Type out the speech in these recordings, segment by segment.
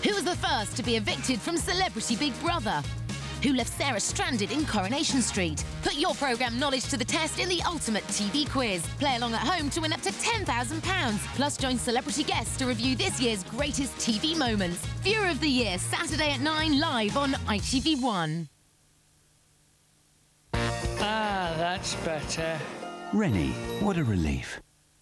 Who was the first to be evicted from Celebrity Big Brother? Who left Sarah stranded in Coronation Street? Put your programme knowledge to the test in the ultimate TV quiz. Play along at home to win up to £10,000. Plus join celebrity guests to review this year's greatest TV moments. Viewer of the Year, Saturday at 9, live on ITV1. Ah, that's better. Rennie, what a relief.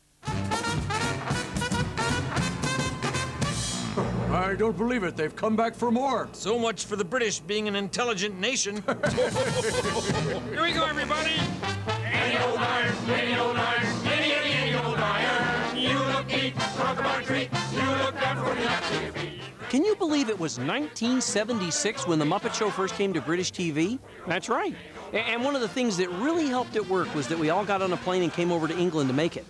I don't believe it. They've come back for more. So much for the British being an intelligent nation. Here we go, everybody. Any old iron, any old iron, any old iron. You look neat, talk about a treat. You look down for the TV. Can you believe it was 1976 when the Muppet Show first came to British TV? That's right. And one of the things that really helped it work was that we all got on a plane and came over to England to make it.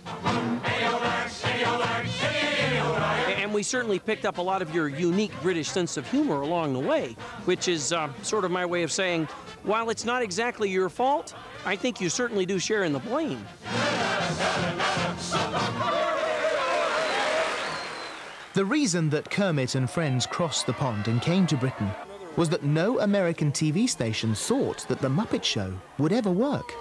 And we certainly picked up a lot of your unique British sense of humor along the way, which is sort of my way of saying, while it's not exactly your fault, I think you certainly do share in the blame. The reason that Kermit and friends crossed the pond and came to Britain was that no American TV station thought that the Muppet Show would ever work.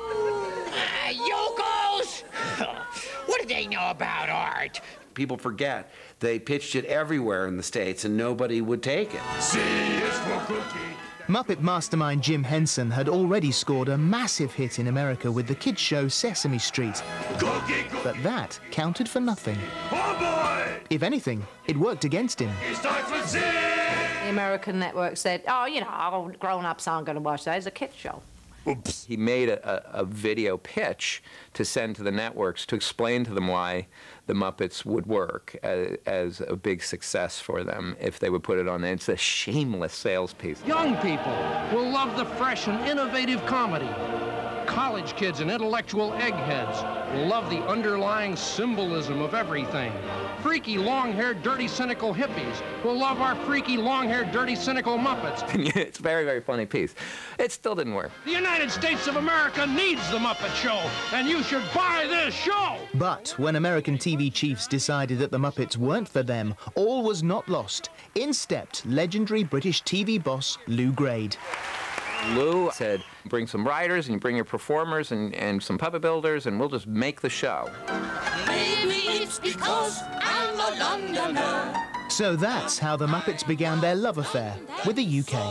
Yokos! What do they know about art? People forget they pitched it everywhere in the States and nobody would take it. C is for cookie. Muppet mastermind Jim Henson had already scored a massive hit in America with the kids' show Sesame Street. Cookie, cookie. But that counted for nothing. Oh boy! If anything, it worked against him. He starts with Z! The American network said, oh, you know, grown-ups aren't going to watch that. It's a kids' show. Oops. He made a video pitch to send to the networks to explain to them why the Muppets would work as a big success for them if they would put it on. It's a shameless sales piece. Young people will love the fresh and innovative comedy. College kids and intellectual eggheads will love the underlying symbolism of everything. Freaky, long-haired, dirty, cynical hippies will love our freaky, long-haired, dirty, cynical Muppets. It's a very, very funny piece. It still didn't work. The United States of America needs the Muppet Show, and you should buy this show! But when American TV chiefs decided that the Muppets weren't for them, all was not lost. In stepped legendary British TV boss Lou Grade. Lou said, bring some writers and you bring your performers and some puppet builders and we'll just make the show. Maybe it's because I'm a Londoner. So that's how the Muppets began their love affair with the UK.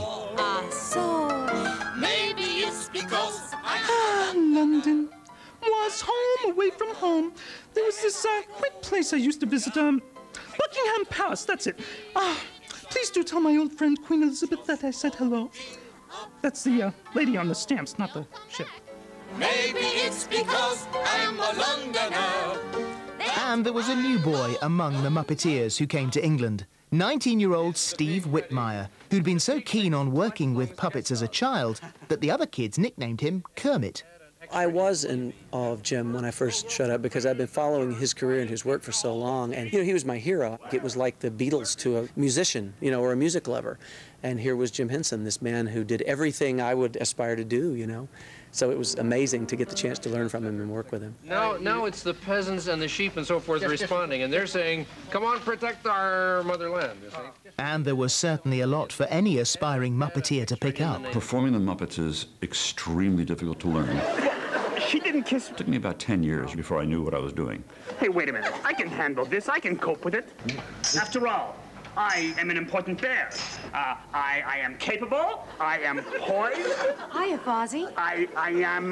Maybe it's because London was home, away from home. There was this great place I used to visit, Buckingham Palace, that's it. Please do tell my old friend Queen Elizabeth that I said hello. That's the lady on the stamps, not the ship. Maybe it's because I'm a Londoner. And there was a new boy among the Muppeteers who came to England. 19-year-old Steve Whitmire, who'd been so keen on working with puppets as a child that the other kids nicknamed him Kermit. I was in awe of Jim when I first showed up because I've been following his career and his work for so long. And, he was my hero. It was like the Beatles to a musician, or a music lover. And here was Jim Henson, this man who did everything I would aspire to do, So it was amazing to get the chance to learn from him and work with him. Now it's the peasants and the sheep and so forth responding, and they're saying, come on, protect our motherland, you see. And there was certainly a lot for any aspiring Muppeteer to pick up. Performing the Muppets is extremely difficult to learn. She didn't kiss... It took me about 10 years before I knew what I was doing. Hey, wait a minute. I can handle this. I can cope with it. After all, I am an important bear. I am capable. I am poised. Hiya, Fozzie. I am...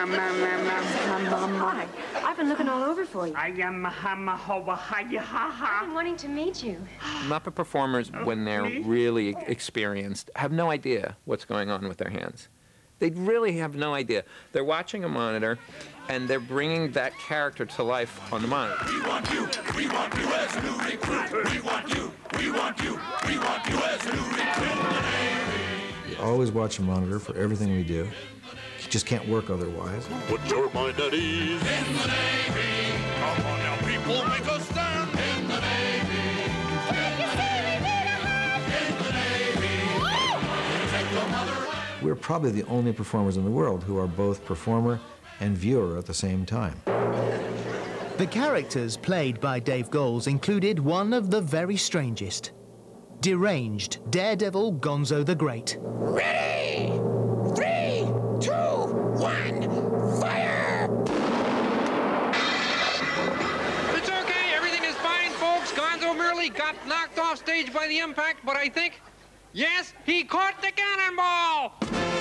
Hi. I've been looking all over for you. I am... I've been wanting to meet you. Muppet performers, when they're really experienced, have no idea what's going on with their hands. They really have no idea. They're watching a monitor, and they're bringing that character to life on the monitor. We want you as a new recruit. We want you as a new recruit. You always watch a monitor for everything we do. You just can't work otherwise. Put your mind at ease. In the Navy. Come on now, people, make a stand. In the Navy. Take a steering in a high. In the Navy. Take your mother. We're probably the only performers in the world who are both performer and viewer at the same time. The characters played by Dave Goelz included one of the very strangest. deranged daredevil Gonzo the Great. Ready! 3, 2, 1, fire! It's okay, everything is fine, folks. Gonzo merely got knocked off stage by the impact, but I think, yes, he caught the cannonball!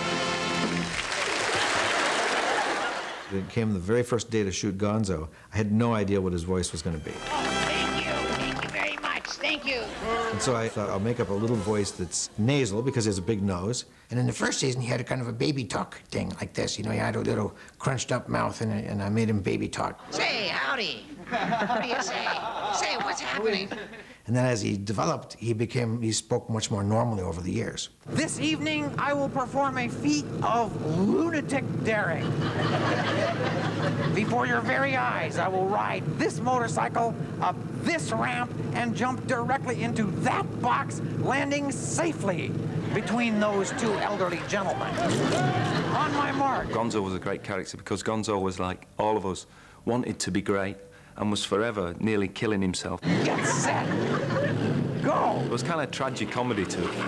It came the very first day to shoot Gonzo. I had no idea what his voice was going to be. Thank you very much, thank you. And so I thought I'll make up a little voice that's nasal because he has a big nose. And in the first season, he had a kind of a baby talk thing like this. You know, he had a little crunched up mouth, and I made him baby talk. Say, howdy. What do you say? Say, what's happening? And then as he developed, he spoke much more normally over the years. This evening, I will perform a feat of lunatic daring. Before your very eyes, I will ride this motorcycle up this ramp and jump directly into that box, landing safely between those two elderly gentlemen. On my mark. Gonzo was a great character because Gonzo was like all of us, wanted to be great and was forever nearly killing himself. Get set. Go. There was kind of tragic comedy to it.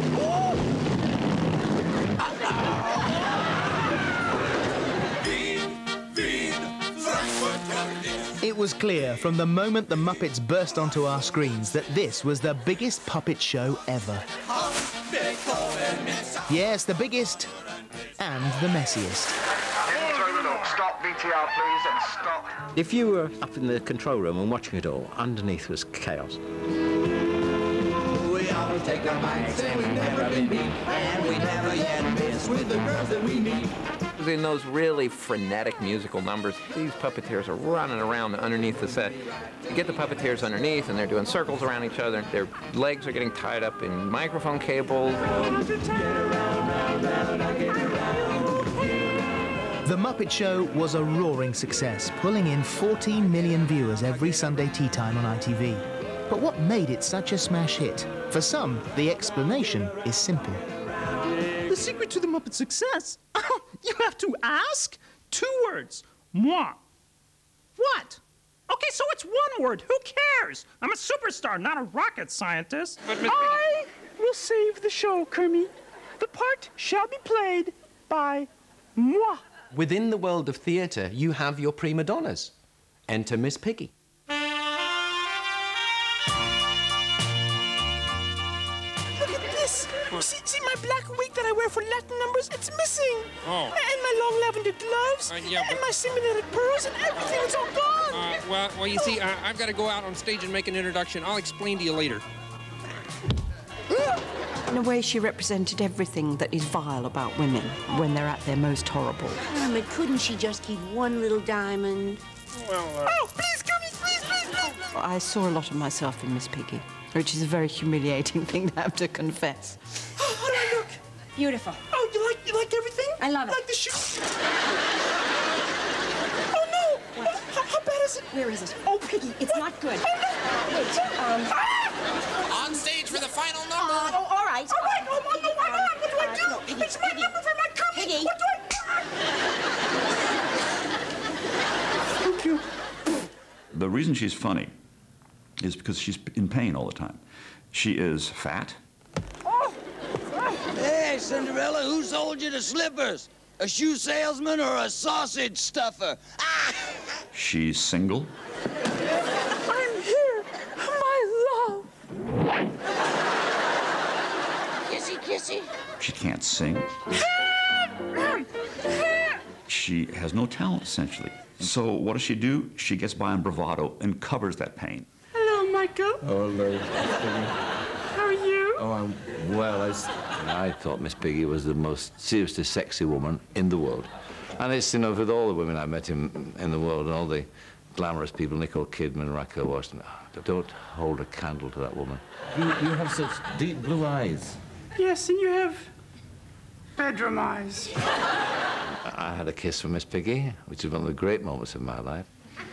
It was clear from the moment the Muppets burst onto our screens that this was the biggest puppet show ever. Yes, the biggest and the messiest. Stop VTR, please, and stop. If you were up in the control room and watching it all, underneath was chaos. We always take our bikes and we've never been beat, and we never yet miss with the girls that we meet. In those really frenetic musical numbers, these puppeteers are running around underneath the set. You get the puppeteers underneath, and they're doing circles around each other. Their legs are getting tied up in microphone cables. The Muppet Show was a roaring success, pulling in 14 million viewers every Sunday tea time on ITV. But what made it such a smash hit? For some, the explanation is simple. The secret to the Muppet success? You have to ask? 2 words. Moi. What? Okay, so it's 1 word. Who cares? I'm a superstar, not a rocket scientist. I will save the show, Kermit. The part shall be played by moi. Within the world of theatre, you have your prima donnas. Enter Miss Piggy. Look at this. See my black wig that I wear for Latin numbers? It's missing. Oh. And my long lavender gloves. And my simulated pearls and everything. It's all gone. Well, you see, I've got to go out on stage and make an introduction. I'll explain to you later. In a way, she represented everything that is vile about women when they're at their most horrible. But couldn't she just keep one little diamond? Well, Oh, please, Kermit, please. I saw a lot of myself in Miss Piggy, which is a very humiliating thing to have to confess. Oh, how do I look? Beautiful. Oh, you like everything? I love it. Like the shoes? Oh, no. How bad is it? Where is it? Oh, Piggy, it's not good. Oh, no. Wait, On stage for the final number. Oh, all right. All right. Oh, no, what do I do? No, Piggy, It's my number for my Kermit. Piggy. What do I do? Thank you. The reason she's funny is because she's in pain all the time. She is fat. Hey, Cinderella, who sold you the slippers? A shoe salesman or a sausage stuffer? She's single. I'm here, my love. Kissy, kissy. She can't sing. She has no talent, essentially. So what does she do? She gets by on bravado and covers that pain. Hello, Michael. Oh, hello. How are you? Oh, I'm well. I thought Miss Piggy was the most seriously sexy woman in the world. And it's, you know, with all the women I met in the world and all the glamorous people, Nicole Kidman, Raquel Washington, don't hold a candle to that woman. You have such deep blue eyes. Yes, and you have bedroom eyes. I had a kiss from Miss Piggy, which is one of the great moments of my life.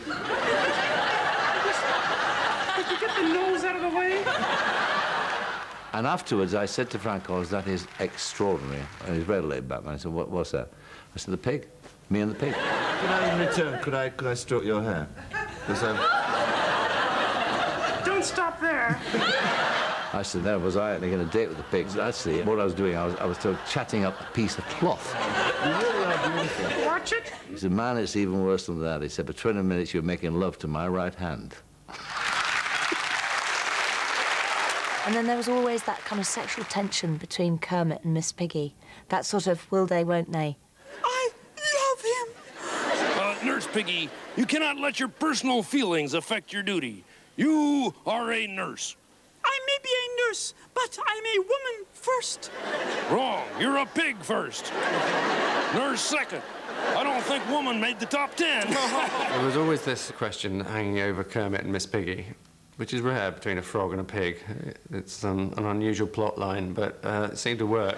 Could you get the nose out of the way? And afterwards, I said to Frank Collins, that is extraordinary. And he's very laid back, man. I said, what's that? I said, the pig. Me and the pig. Could I, in return, could I stroke your hair? Don't stop there. I said, no, was I going to date with the pigs? Actually, what I was doing, I was still chatting up a piece of cloth. You really are beautiful. Watch it. He said, man, it's even worse than that. He said, for 20 minutes, you're making love to my right hand. And then there was always that kind of sexual tension between Kermit and Miss Piggy. That sort of will they, won't they? I love him. Nurse Piggy, you cannot let your personal feelings affect your duty. You are a nurse. I may be a nurse, but I'm a woman first. Wrong. You're a pig first. Nurse second. I don't think woman made the top 10. There was always this question hanging over Kermit and Miss Piggy, which is rare between a frog and a pig. It's an unusual plot line, but it seemed to work.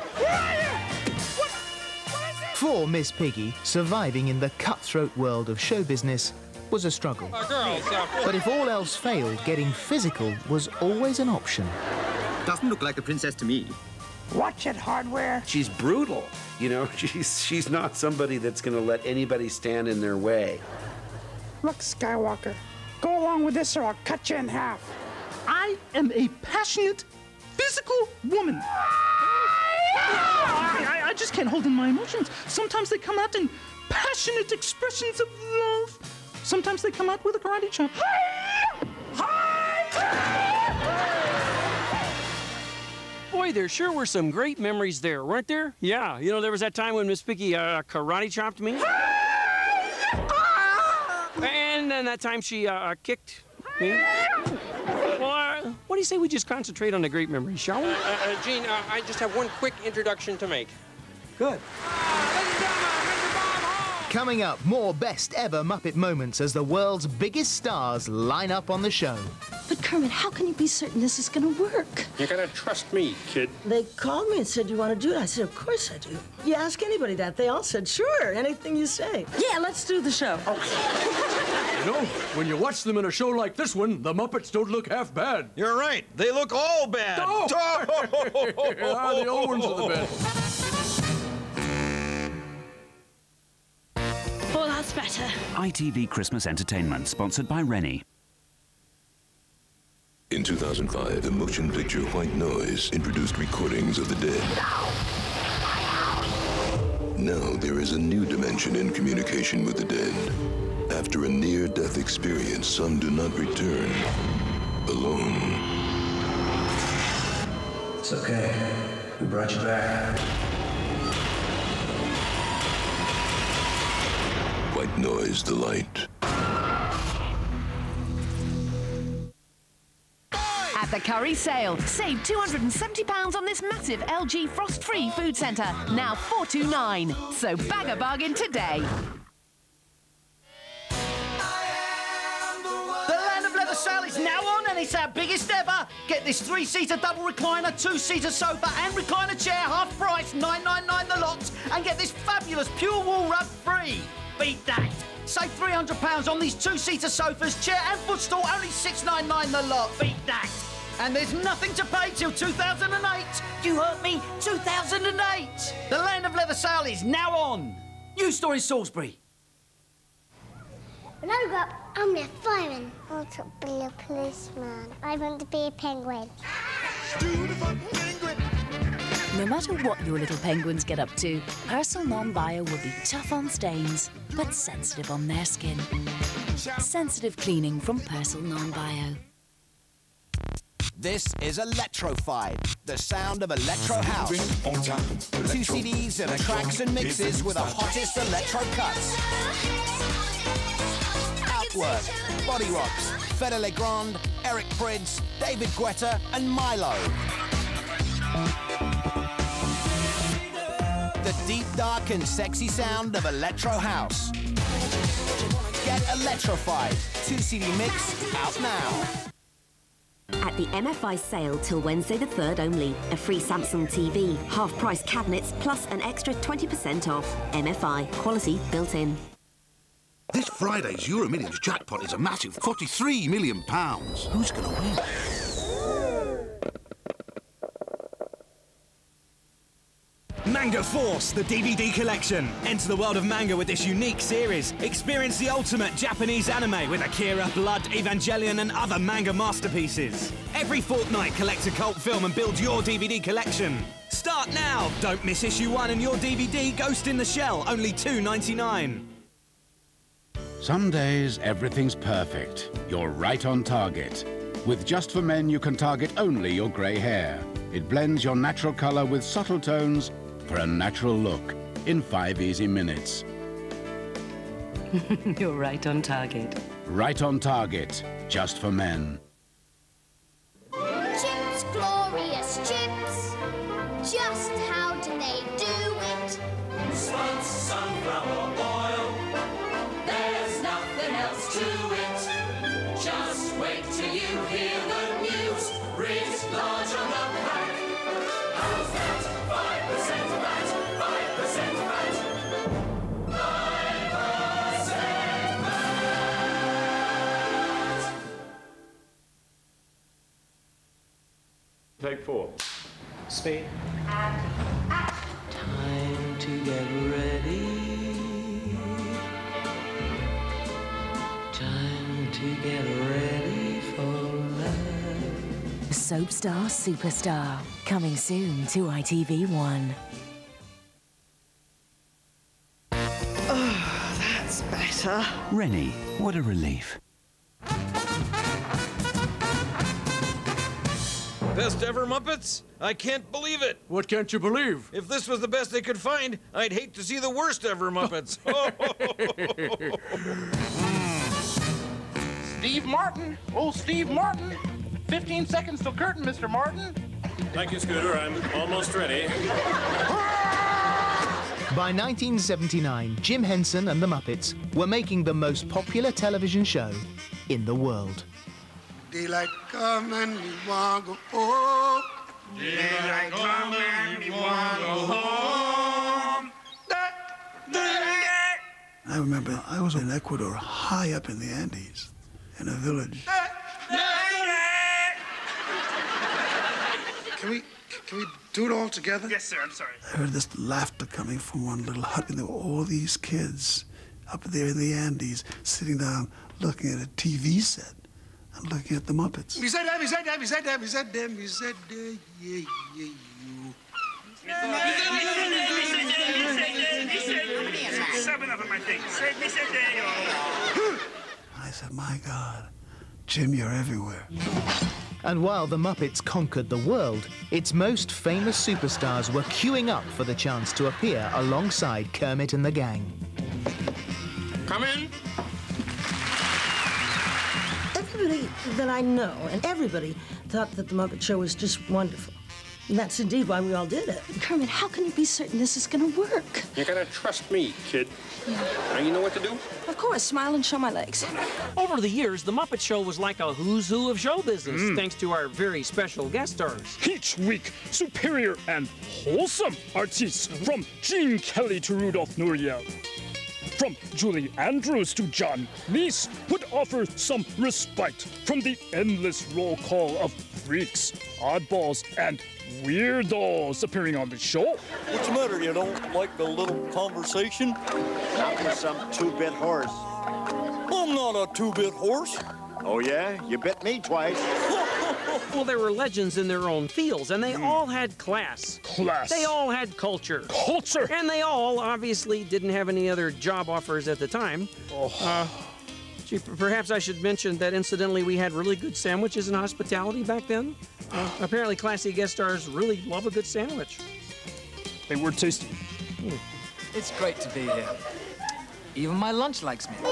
For Miss Piggy, surviving in the cutthroat world of show business was a struggle. But if all else failed, getting physical was always an option. Doesn't look like a princess to me. Watch it, Hardware. She's brutal, you know. She's not somebody that's going to let anybody stand in their way. Look, Skywalker, go along with this or I'll cut you in half. I am a passionate, physical woman. I just can't hold in my emotions. Sometimes they come out in passionate expressions of love. Sometimes they come out with a karate chop. Boy, there sure were some great memories there, weren't there? Yeah, you know, there was that time when Miss Piggy karate chopped me. And then that time she kicked me. Well, what do you say we just concentrate on the great memories, shall we? Gene, I just have one quick introduction to make. Good. Coming up, more best ever Muppet moments as the world's biggest stars line up on the show. But Kermit, how can you be certain this is going to work? You gotta trust me, kid. They called me and said, you want to do it? I said, of course I do. You ask anybody that, they all said, sure, anything you say. Yeah, let's do the show. You know, when you watch them in a show like this one, the Muppets don't look half bad. You're right. They look all bad. Oh! Yeah, the old ones are the best. Oh, that's better. ITV Christmas Entertainment, sponsored by Rennie. In 2005, the motion picture White Noise introduced recordings of the dead. Now there is a new dimension in communication with the dead. After a near-death experience, some do not return alone. It's okay. We brought you back. White Noise, the light. At the Curry sale, save £270 on this massive LG frost-free food centre, now $4.29. So bag a bargain today. The Land of Leather sale is now on and it's our biggest ever. Get this 3-seater double recliner, 2-seater sofa and recliner chair half price, $9.99 the lot, and get this fabulous pure wool rug free. Beat that. Save £300 on these 2-seater sofas, chair and footstool, only $6.99 the lot. Beat that. And there's nothing to pay till 2008. You heard me? 2008. The Land of Leather sale is now on. New store in Salisbury. When I grow up, I'm a fireman. I want to be a policeman. I want to be a penguin. No matter what your little penguins get up to, Persil Non-Bio will be tough on stains, but sensitive on their skin. Sensitive cleaning from Persil Non-Bio. This is Electrified, the sound of Electro House. 2 CDs of tracks and mixes with the hottest electro cuts. Outwork, Body Rocks, Fede Legrand, Eric Prydz, David Guetta and Milo. The deep, dark and sexy sound of Electro House. Get Electrified, 2 CD mix, out now. At the MFI sale till Wednesday the 3rd only. A free Samsung TV, half-price cabinets, plus an extra 20% off. MFI, quality built in. This Friday's Euro Millions jackpot is a massive £43 million. Who's going to win? Manga Force, the DVD collection. Enter the world of manga with this unique series. Experience the ultimate Japanese anime with Akira, Blood, Evangelion and other manga masterpieces. Every fortnight, collect a cult film and build your DVD collection. Start now! Don't miss issue 1 and your DVD Ghost in the Shell, only $2.99. Some days, everything's perfect. You're right on target. With Just for Men, you can target only your grey hair. It blends your natural colour with subtle tones for a natural look in 5 easy minutes. You're right on target. Right on target. Just for Men. Chips, glorious chips. Just how do they do it? Smuts, sunflower oil. There's nothing else to it. Just wait till you hear the news. Writ large on the pack. How's that? 5% VAT. 5% VAT. 5% VAT. Take 4. Speed. Time to get ready. Time to get ready for love. Soapstar Superstar. Coming soon to ITV1. Oh, that's better. Rennie, what a relief. Best ever Muppets? I can't believe it. What can't you believe? If this was the best they could find, I'd hate to see the worst ever Muppets. Steve Martin. Oh, Steve Martin. 15 seconds till curtain, Mr. Martin. Thank you, Scooter. I'm almost ready. By 1979, Jim Henson and the Muppets were making the most popular television show in the world. Daylight come and we want to go home. Daylight come and we want to go home. I remember I was in Ecuador, high up in the Andes, in a village. Can we do it all together? Yes, sir. I'm sorry. I heard this laughter coming from one little hut, and there were all these kids up there in the Andes, sitting down, looking at a TV set. I'm looking at the Muppets. We said them, we said them, we said them, we said them, we said them, yeah, you. Seven of them, I think. I said, my God, Jim, you're everywhere. And while the Muppets conquered the world, its most famous superstars were queuing up for the chance to appear alongside Kermit and the gang. Come in. Everybody that I know and everybody thought that the Muppet Show was just wonderful. And that's indeed why we all did it. Kermit, how can you be certain this is going to work? You gotta trust me, kid. Yeah. Now you know what to do? Of course, smile and show my legs. Over the years, the Muppet Show was like a who's who of show business, thanks to our very special guest stars. Each week, superior and wholesome artists, from Gene Kelly to Rudolph Nureyev. From Julie Andrews to John Cleese, would offer some respite from the endless roll call of freaks, oddballs, and weirdos appearing on the show. What's the matter? You don't like a little conversation? Not with some two-bit horse. I'm not a two-bit horse. Oh, yeah? You bit me twice. Well, they were legends in their own fields, and they all had class. Class. They all had culture. Culture. And they all obviously didn't have any other job offers at the time. Gee, perhaps I should mention that, incidentally, we had really good sandwiches and hospitality back then. Apparently, classy guest stars really love a good sandwich. They were tasty. It's great to be here. Even my lunch likes me.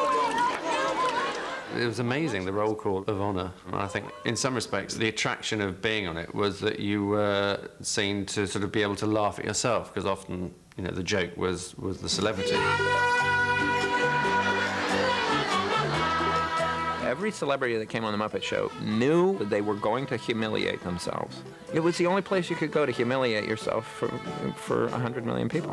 It was amazing, the roll call of honour. I think, in some respects, the attraction of being on it was that you were seen to sort of be able to laugh at yourself, because often, you know, the joke was the celebrity. Every celebrity that came on the Muppet Show knew that they were going to humiliate themselves. It was the only place you could go to humiliate yourself for 100 million people.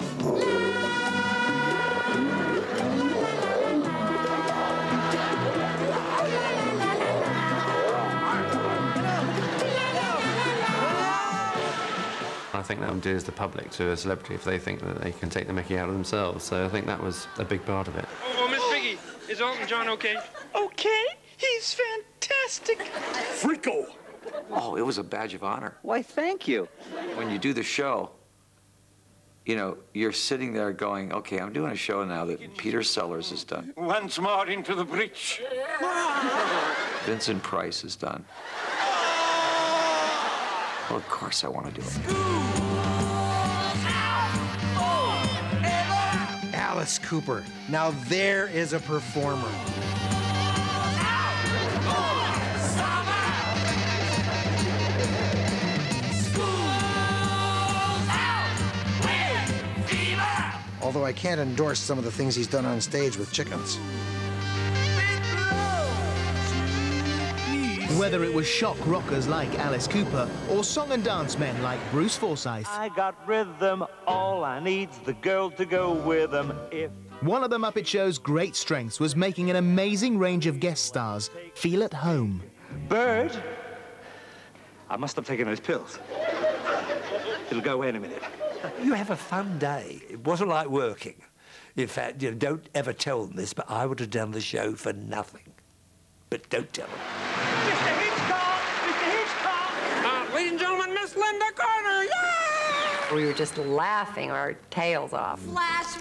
I think that endears the public to a celebrity if they think that they can take the mickey out of themselves. So I think that was a big part of it. Oh, Miss Piggy, is Elton John okay? Okay, he's fantastic. Frico! Oh, it was a badge of honor. Why, thank you. When you do the show, you know, you're sitting there going, okay, I'm doing a show now that Peter Sellers has done. Once more into the breach. Vincent Price has done. Well, of course I want to do it. Alice Cooper. Now there is a performer. Although I can't endorse some of the things he's done on stage with chickens. Whether it was shock rockers like Alice Cooper or song and dance men like Bruce Forsyth. I got rhythm, all I need's the girl to go with them. If one of the Muppet Show's great strengths was making an amazing range of guest stars feel at home. Bird, I must have taken those pills. It'll go away in a minute. You have a fun day. It wasn't like working. In fact, you know, don't ever tell them this, but I would have done the show for nothing. But don't tell them. Mr. Hitchcock! Mr. Hitchcock! Ladies and gentlemen, Miss Linda Carter! Yeah! We were just laughing our tails off. Flash!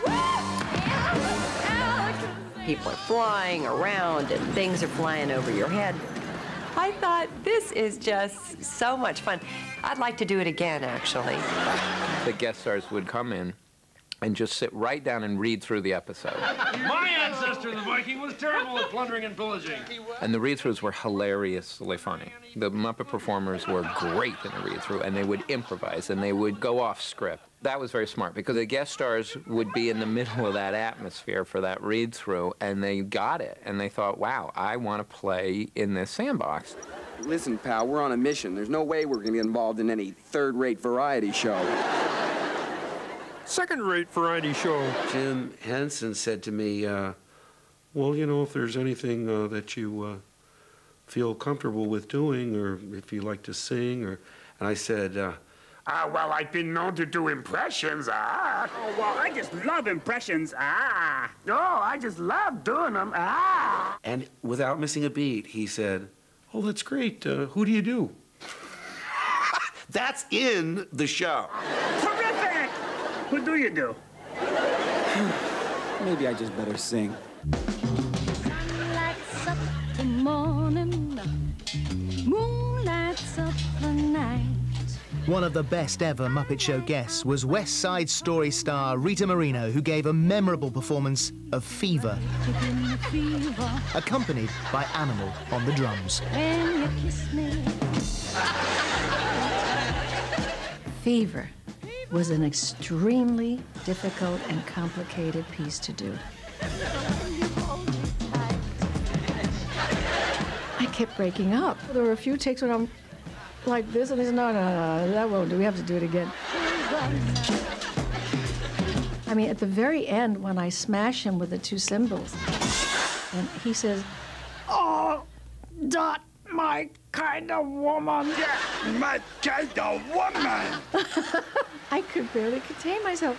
People are flying around and things are flying over your head. I thought, this is just so much fun. I'd like to do it again, actually. The guest stars would come in and just sit right down and read through the episode. My ancestor, the Viking, was terrible at plundering and pillaging. And the read-throughs were hilariously funny. The Muppet performers were great in the read-through, and they would improvise, and they would go off script. That was very smart, because the guest stars would be in the middle of that atmosphere for that read-through, and they got it, and they thought, wow, I want to play in this sandbox. Listen, pal, we're on a mission. There's no way we're going to get involved in any third-rate variety show. Second-rate variety show. Jim Henson said to me, well, you know, if there's anything that you feel comfortable with doing, or if you like to sing, or... And I said, well, I've been known to do impressions, Oh, well, I just love impressions, Oh, I just love doing them, And without missing a beat, he said, oh, that's great. Who do you do? That's in the show. Terrific! Who do you do? Maybe I just better sing. Lights up the morning, moon lights up the night. One of the best ever Muppet Show guests was West Side Story star Rita Moreno, who gave a memorable performance of Fever, accompanied by Animal on the drums. When you kiss me. Fever was an extremely difficult and complicated piece to do. I kept breaking up. There were a few takes when I'm like this, and he said, no, that won't do. We have to do it again. I mean, at the very end, when I smash him with the two cymbals, and he says, oh, Dot, my kind of woman. Yeah, my kind of woman. I could barely contain myself.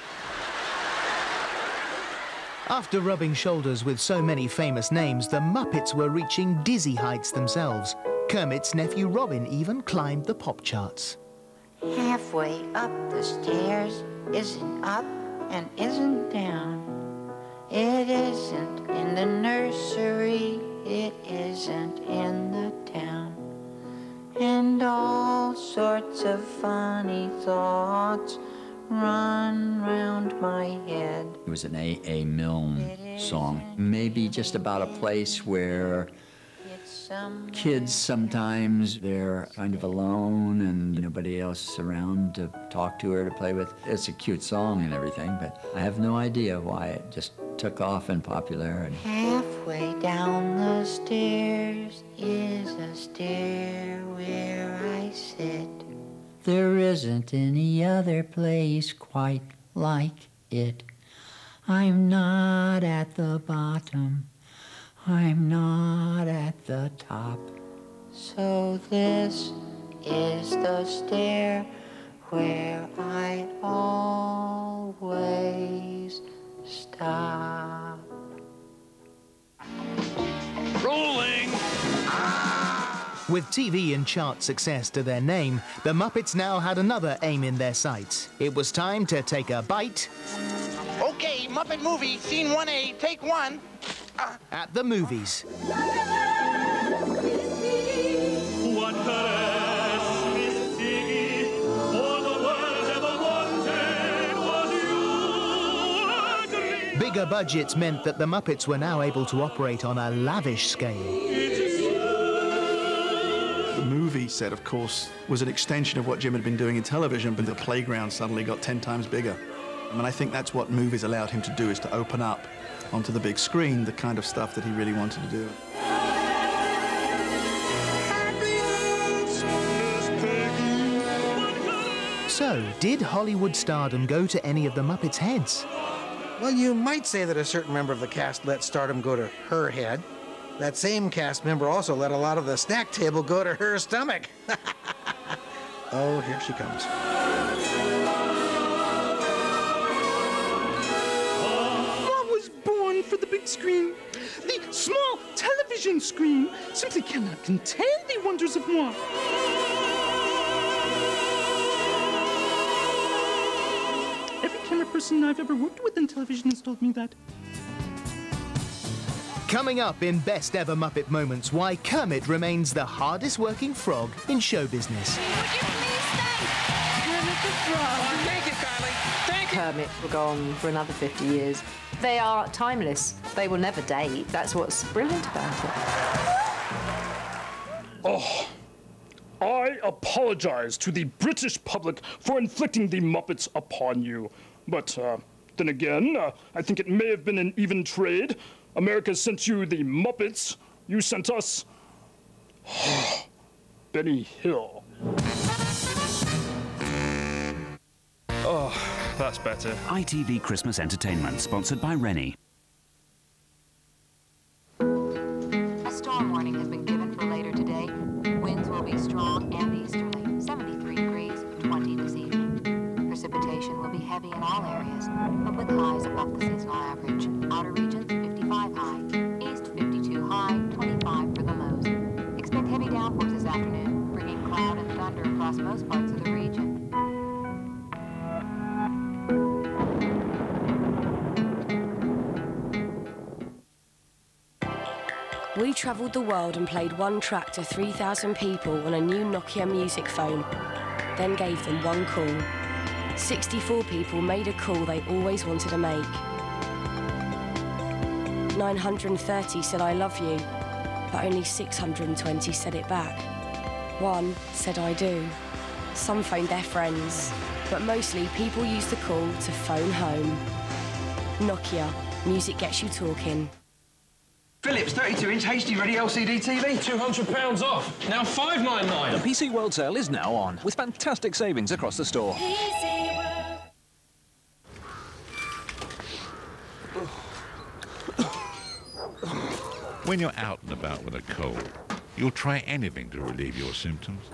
After rubbing shoulders with so many famous names, the Muppets were reaching dizzy heights themselves. Kermit's nephew Robin even climbed the pop charts. Halfway up the stairs isn't up and isn't down. It isn't in the nursery, it isn't in the town. And all sorts of funny thoughts run round my head. It was an A.A. Milne song, maybe just about a place where kids sometimes, they're kind of alone and nobody else around to talk to or to play with. It's a cute song and everything, but I have no idea why it just took off in popularity. Halfway down the stairs is a stair where I sit. There isn't any other place quite like it. I'm not at the bottom. I'm not at the top. So this is the stair where I always stop. Rolling! With TV and chart success to their name, the Muppets now had another aim in their sights. It was time to take a bite. Okay, Muppet movie, scene 1A, take one. At the movies. What caress, Miss Piggy, all the world ever wanted was you. Bigger budgets meant that the Muppets were now able to operate on a lavish scale. The movie set, of course, was an extension of what Jim had been doing in television, but the playground suddenly got 10 times bigger. And I think that's what movies allowed him to do, is to open up onto the big screen the kind of stuff that he really wanted to do. So, did Hollywood stardom go to any of the Muppets' heads? Well, you might say that a certain member of the cast let stardom go to her head. That same cast member also let a lot of the snack table go to her stomach. Oh, here she comes. I was born for the big screen. The small television screen simply cannot contain the wonders of moi. Every camera person I've ever worked with in television has told me that. Coming up in Best Ever Muppet Moments, why Kermit remains the hardest working frog in show business. Kermit the Frog. Thank you, Kylie. Thank you. Kermit will go on for another 50 years. They are timeless. They will never date. That's what's brilliant about it. Oh, I apologize to the British public for inflicting the Muppets upon you. But then again, I think it may have been an even trade. America sent you the Muppets. You sent us Benny Hill. Oh, that's better. ITV Christmas Entertainment, sponsored by Rennie. A storm warning has been given for later today. Winds will be strong and easterly, 73 degrees, 20 this evening. Precipitation will be heavy in all areas, but with highs above the seasonal average. Outer regions, 55 high. East, 52 high, 25 for the lows. Expect heavy downpours this afternoon, bringing cloud and thunder across most parts of the region. We travelled the world and played one track to 3,000 people on a new Nokia music phone, then gave them one call. 64 people made a call they always wanted to make. 930 said I love you, but only 620 said it back. One said I do. Some phoned their friends, but mostly people used the call to phone home. Nokia, music gets you talking. Philips 32-inch HD-ready LCD TV. £200 off. Now $599. The PC World sale is now on, with fantastic savings across the store. When you're out and about with a cold, you'll try anything to relieve your symptoms.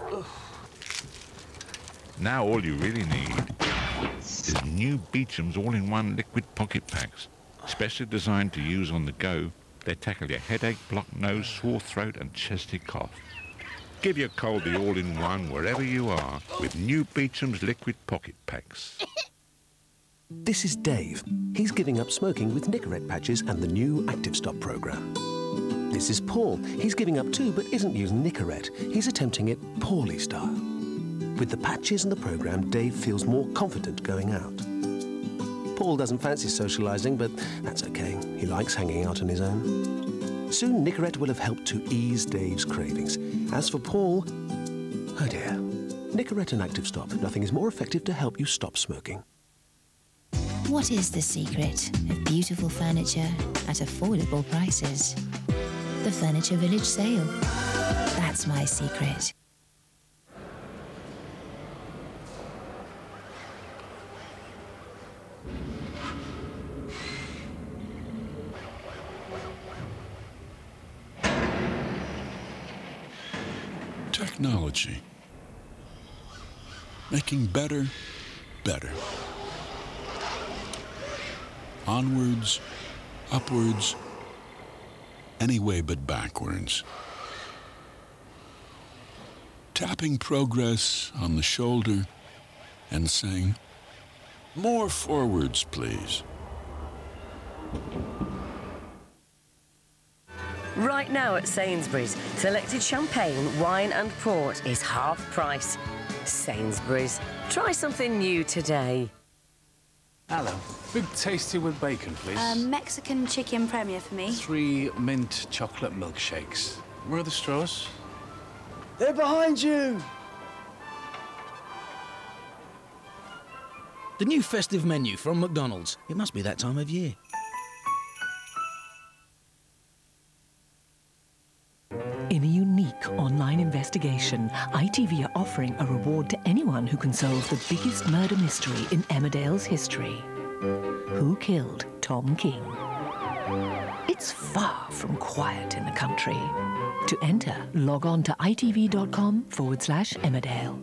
Now all you really need is new Beecham's all-in-one liquid pocket packs, specially designed to use on the go. They tackle your headache, blocked nose, sore throat and chesty cough. Give your cold the all-in-one wherever you are with new Beecham's liquid pocket packs. This is Dave. He's giving up smoking with Nicorette patches and the new Active Stop program. This is Paul. He's giving up too, but isn't using Nicorette. He's attempting it Paulie style. With the patches and the program, Dave feels more confident going out. Paul doesn't fancy socialising, but that's okay. He likes hanging out on his own. Soon, Nicorette will have helped to ease Dave's cravings. As for Paul, oh dear. Nicorette and Active Stop. Nothing is more effective to help you stop smoking. What is the secret of beautiful furniture at affordable prices? The Furniture Village sale. That's my secret. Technology. making better, better. Onwards, upwards, any way but backwards. Tapping progress on the shoulder and saying, more forwards, please. Right now at Sainsbury's, selected champagne, wine and port is half price. Sainsbury's, try something new today. Hello. Big tasty with bacon, please. Mexican chicken premier for me. 3 mint chocolate milkshakes. Where are the straws? They're behind you! The new festive menu from McDonald's. It must be that time of year. In a unique online investigation, ITV are offering a reward to anyone who can solve the biggest murder mystery in Emmerdale's history. Who killed Tom King? It's far from quiet in the country. To enter, log on to itv.com/Emmerdale.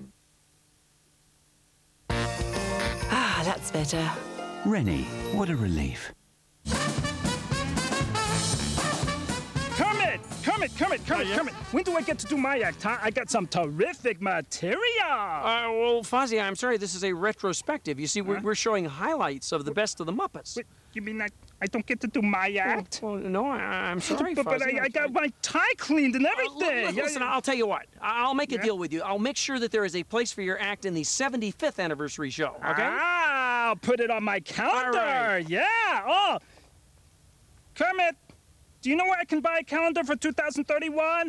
Ah, that's better. Rennie, what a relief. Kermit. When do I get to do my act, huh? I got some terrific material. Well, Fozzie, I'm sorry, this is a retrospective. You see, we're showing highlights of the best of the Muppets. Wait, you mean I don't get to do my act? Well, no, I'm sorry, But Fozzie. I got my tie cleaned and everything. Listen, I'll tell you what. I'll make a deal with you. I'll make sure that there is a place for your act in the 75th anniversary show, okay? I'll put it on my calendar. Right. Yeah. Oh, Kermit. Do you know where I can buy a calendar for 2031?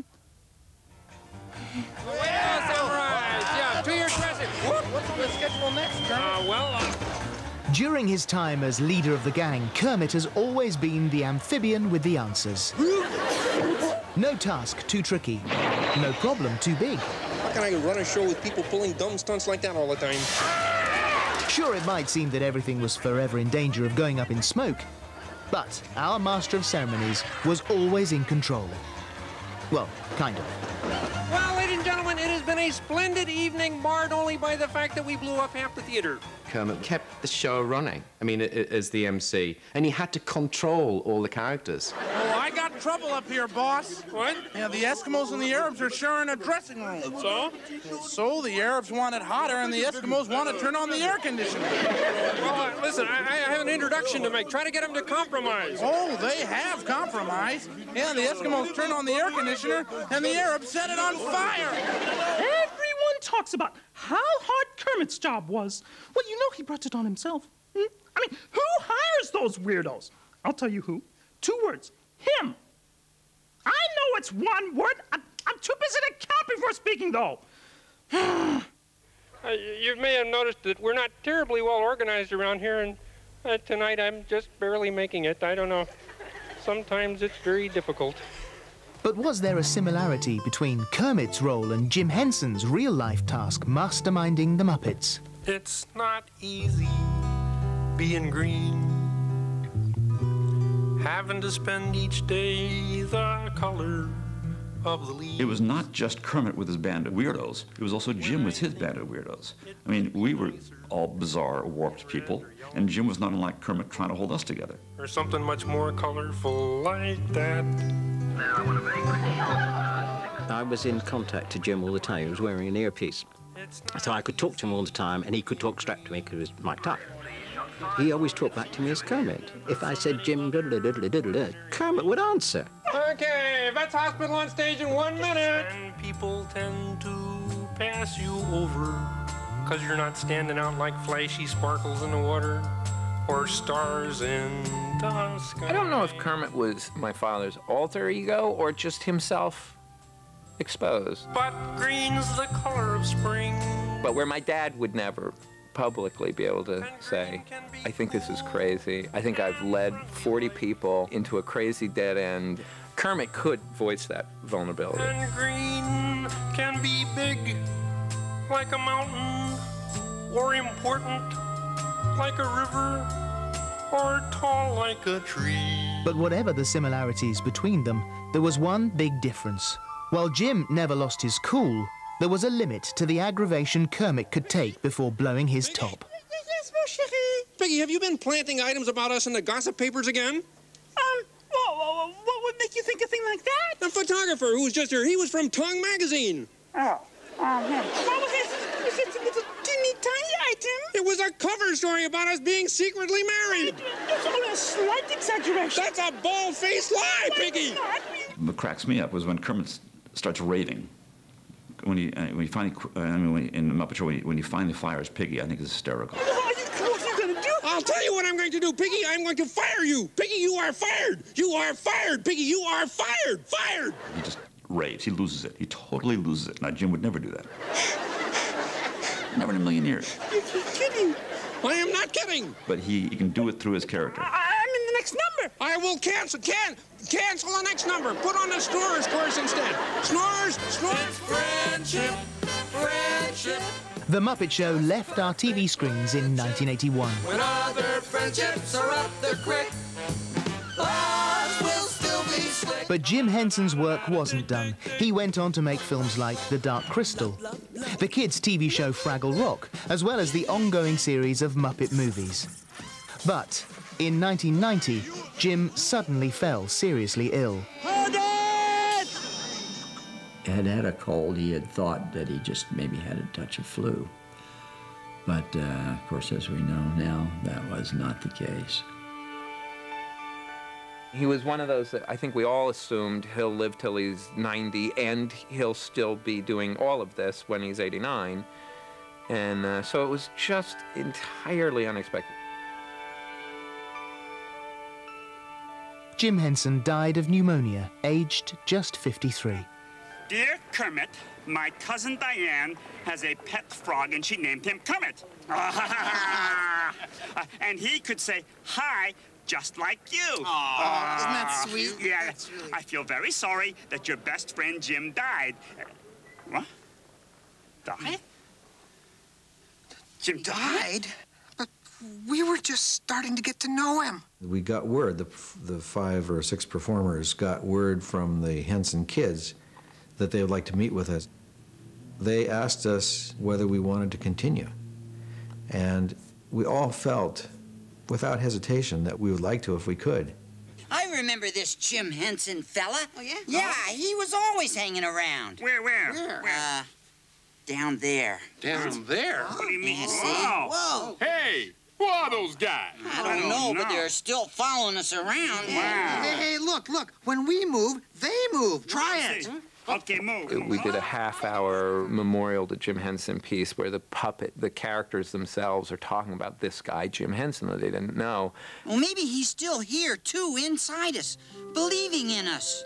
Yes, all right. Yeah, 2 years present. What's on the schedule next, Kermit? During his time as leader of the gang, Kermit has always been the amphibian with the answers. No task too tricky, no problem too big. How can I run a show with people pulling dumb stunts like that all the time? Sure, it might seem that everything was forever in danger of going up in smoke, but our master of ceremonies was always in control. Well, kind of. Well, ladies and gentlemen, it has been a splendid evening, marred only by the fact that we blew up half the theater. Kermit kept the show running, as the MC, and he had to control all the characters. Oh, I got trouble up here, boss. What? Yeah, the Eskimos and the Arabs are sharing a dressing room. So? So the Arabs want it hotter, and the Eskimos want to turn on the air conditioning. Well, listen, I have an introduction to make. Try to get them to compromise. Oh, they have compromised. Yeah, the Eskimos turn on the air conditioner, and the Arabs set it on fire. Everyone talks about how hard Kermit's job was. Well, you know he brought it on himself. I mean, who hires those weirdos? I'll tell you who. 2 words. Him. I know it's 1 word. I'm too busy to count before speaking, though. You may have noticed that we're not terribly well organized around here, and tonight I'm just barely making it. I don't know. Sometimes it's very difficult. But was there a similarity between Kermit's role and Jim Henson's real-life task masterminding the Muppets? It's not easy being green, having to spend each day the color of the leaves. It was not just Kermit with his band of weirdos. It was also Jim with his band of weirdos. I mean, we were all bizarre, warped people, and Jim was not unlike Kermit trying to hold us together. Or something much more colorful like that. I was in contact to Jim all the time. He was wearing an earpiece. So I could talk to him all the time, and he could talk straight to me because he was mic'd up. He always talked back to me as Kermit. If I said Jim, Kermit would answer. Okay, Vets Hospital on stage in 1 minute. And people tend to pass you over because you're not standing out like flashy sparkles in the water or stars in the sky. I don't know if Kermit was my father's alter ego or just himself exposed. But green's the color of spring. But where my dad would never publicly be able to say, I think this is crazy. I think I've led 40 people into a crazy dead end. Kermit could voice that vulnerability. And green can be big, like a mountain, or important, like a river, or tall like a tree. But whatever the similarities between them, there was one big difference. While Jim never lost his cool, there was a limit to the aggravation Kermit could take before blowing his top. Yes, mon chéri. Piggy, have you been planting items about us in the gossip papers again? What would make you think a thing like that? The photographer who was just here, he was from Tongue magazine. Oh, what was it? Was it a little teeny tiny item? It was a cover story about us being secretly married. It's only a slight exaggeration. That's a bald-faced lie, Piggy. What cracks me up was when Kermit starts raving. When he finally, in the Muppet Show, when he finally fires Piggy, I think it's hysterical. What are you gonna do? I'll tell you what I'm going to do, Piggy. I'm going to fire you. Piggy, you are fired. You are fired. Piggy, you are fired. Fired. He just raves. He loses it. He totally loses it. Now, Jim would never do that. Never in a million years. You're kidding. I am not kidding. But he can do it through his character. I'm in the next number. I will cancel the next number. Put on the Snorers course instead. Snorers. It's friendship, friendship. The Muppet Show left our TV screens in 1981. When other friendships are up the creek, ours will still be slick. But Jim Henson's work wasn't done. He went on to make films like The Dark Crystal, the kids' TV show Fraggle Rock, as well as the ongoing series of Muppet movies. But in 1990, Jim suddenly fell seriously ill. Had a cold. He had thought that he just maybe had a touch of flu. But, of course, as we know now, that was not the case. He was one of those that I think we all assumed he'll live till he's 90 and he'll still be doing all of this when he's 89. And so it was just entirely unexpected. Jim Henson died of pneumonia, aged just 53. Dear Kermit, my cousin Diane has a pet frog and she named him Kermit. And he could say hi just like you. Isn't that sweet? Yeah, I feel very sorry that your best friend Jim died. What? Died? Jim Died? But we were just starting to get to know him. We got word, the 5 or 6 performers got word from the Henson kids that they would like to meet with us. They asked us whether we wanted to continue. And we all felt, without hesitation, that we would like to if we could. I remember this Jim Henson fella. Oh, yeah? Yeah, he was always hanging around. Where? Down there. Down there? What do you mean? Yeah, see? Whoa. Hey, who are those guys? I don't know, but they're still following us around. Wow. Hey, look. When we move, they move. Try it. Okay, move. We did a half-hour memorial to Jim Henson piece where the characters themselves are talking about this guy, Jim Henson, that they didn't know. Well, maybe he's still here, too, inside us, believing in us.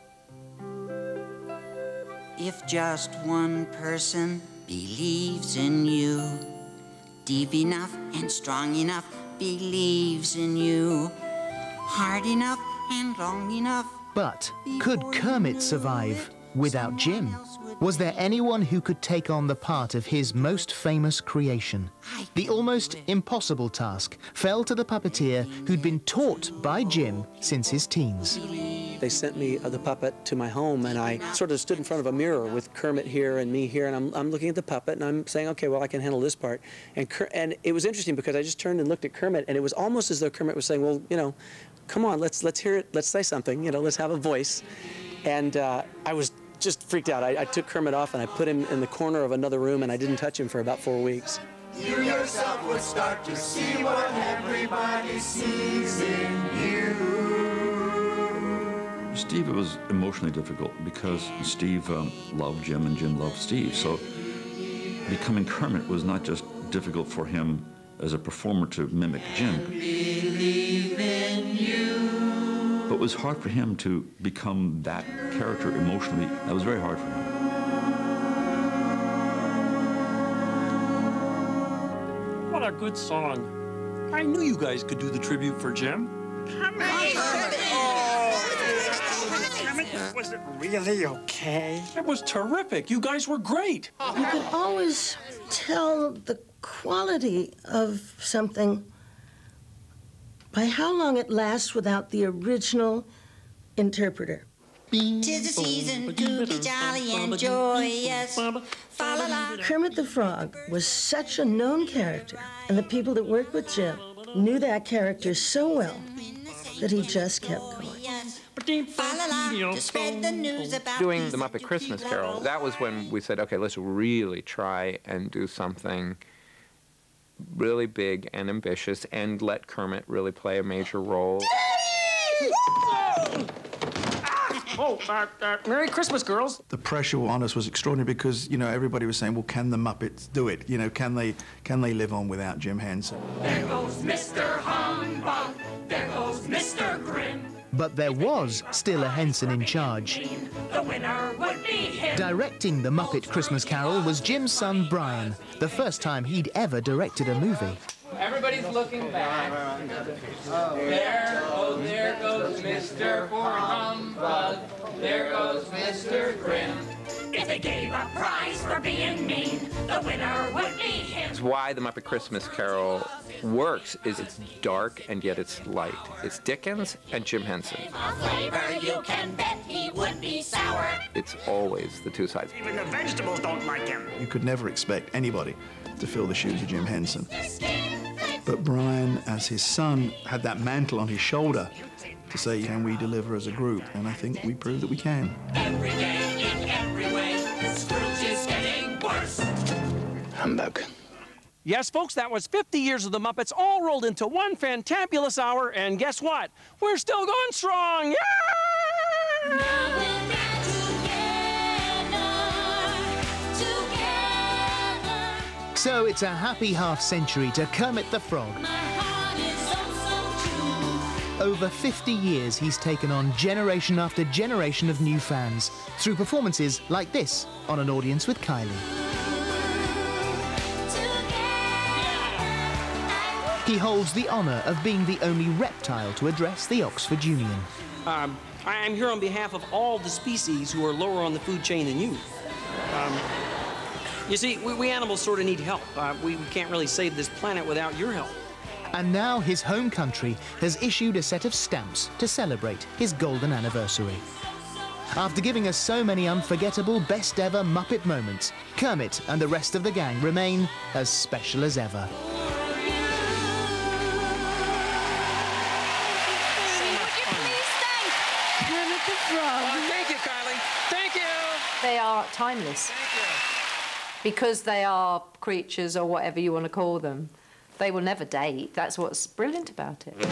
If just one person believes in you, deep enough and strong enough, believes in you, hard enough and long enough. But could Kermit survive without Jim? Was there anyone who could take on the part of his most famous creation? The almost impossible task fell to the puppeteer who'd been taught by Jim since his teens. They sent me the puppet to my home, and I sort of stood in front of a mirror with Kermit here and me here, and I'm looking at the puppet, and I'm saying, okay, well, I can handle this part. And it was interesting because I just turned and looked at Kermit, and it was almost as though Kermit was saying, well, you know, come on, let's hear it, let's say something, you know, let's have a voice. And I was just freaked out. I took Kermit off and I put him in the corner of another room, and I didn't touch him for about 4 weeks. You yourself would start to see what everybody sees in you. Steve, it was emotionally difficult because Steve loved Jim and Jim loved Steve. So becoming Kermit was not just difficult for him as a performer to mimic Jim. Believe in you. But it was hard for him to become that character emotionally. That was very hard for him. What a good song. I knew you guys could do the tribute for Jim. Was it really okay? It was terrific. You guys were great. You can always tell the quality of something by how long it lasts without the original interpreter. 'Tis the season to be jolly and joyous. Fa-la-la. Kermit the Frog was such a known character, and the people that worked with Jim knew that character so well that he just kept going. Fa-la-la, to spread the news about Doing the Muppet Christmas Carol, that was when we said, okay, let's really try and do something really big and ambitious and let Kermit really play a major role. Merry Christmas, girls. The pressure on us was extraordinary because, you know, everybody was saying, well, can the Muppets do it? You know, can they live on without Jim Henson? There goes Mr. Humbug, there goes Mr. Grim. But there was still a Henson in charge. The winner would be him. Directing the Muppet Christmas Carol was Jim's son, Brian, the first time he'd ever directed a movie. Everybody's looking back. There goes Mr. Humbug. There goes Mr. Grim. If they gave a prize for being mean, the winner would be him. It's why the Muppet Christmas Carol works, is it's dark and yet it's light. It's Dickens and Jim Henson. A flavor you can bet he would be sour. It's always the two sides. Even the vegetables don't like him. You could never expect anybody to fill the shoes of Jim Henson. But Brian, as his son, had that mantle on his shoulder to say, can we deliver as a group? And I think we proved that we can. Every day, in every way, Scrooge is getting worse. Humbug. Yes, folks, that was 50 years of the Muppets all rolled into one fantabulous hour, and guess what? We're still going strong! Yeah! So it's a happy half-century to Kermit the Frog. Over 50 years, he's taken on generation after generation of new fans through performances like this on An Audience with Kylie. He holds the honour of being the only reptile to address the Oxford Union. I'm here on behalf of all the species who are lower on the food chain than you. You see, we animals sort of need help. We can't really save this planet without your help. And now his home country has issued a set of stamps to celebrate his golden anniversary. After giving us so many unforgettable best ever Muppet moments, Kermit and the rest of the gang remain as special as ever. Oh, thank you, Kylie. Thank you. They are timeless. Because they are creatures or whatever you want to call them. They will never date. That's what's brilliant about it.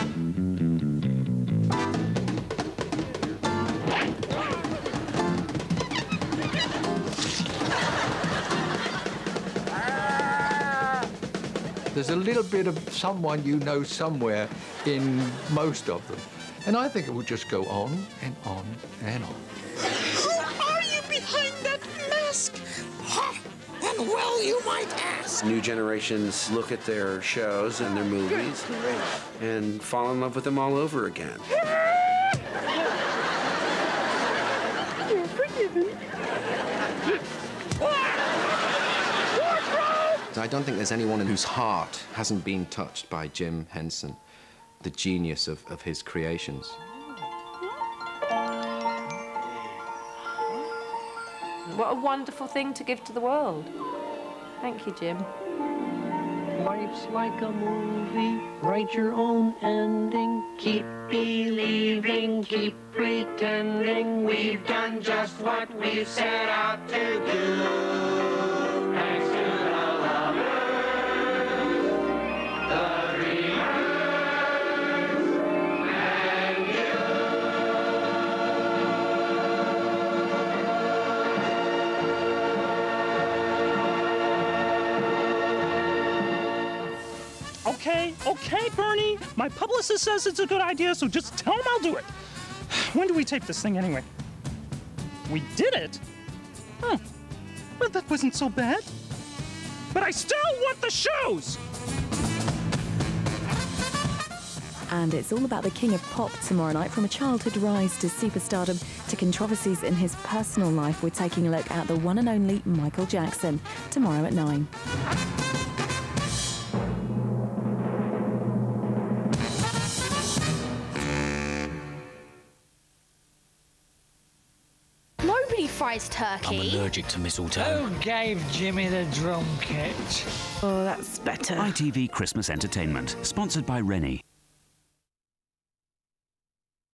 There's a little bit of someone you know somewhere in most of them. And I think it will just go on and on and on. Who are you behind that mask? And well, you might ask. New generations look at their shows and their movies and fall in love with them all over again. You're forgiven. I don't think there's anyone whose heart hasn't been touched by Jim Henson, the genius of his creations. What a wonderful thing to give to the world. Thank you, Jim. Life's like a movie, write your own ending. Keep believing, keep pretending. We've done just what we set out to do. Thanks to the lovers, the dreamers, and you. Okay, Bernie. My publicist says it's a good idea, so just tell him I'll do it. When do we tape this thing anyway? We did it? Oh, well, that wasn't so bad. But I still want the shows! And it's all about the king of pop tomorrow night. From a childhood rise to superstardom to controversies in his personal life, we're taking a look at the one and only Michael Jackson tomorrow at 9. surprise turkey. I'm allergic to mistletoe. Who gave Jimmy the drum kit? Oh, that's better. ITV Christmas Entertainment, sponsored by Rennie.